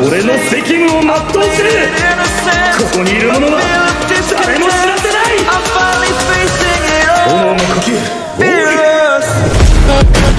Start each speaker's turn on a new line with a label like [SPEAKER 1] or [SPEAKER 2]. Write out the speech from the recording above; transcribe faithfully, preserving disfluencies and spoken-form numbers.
[SPEAKER 1] 俺の責務を全うする。ここにいる者は誰も知らせない。炎の呼吸、オール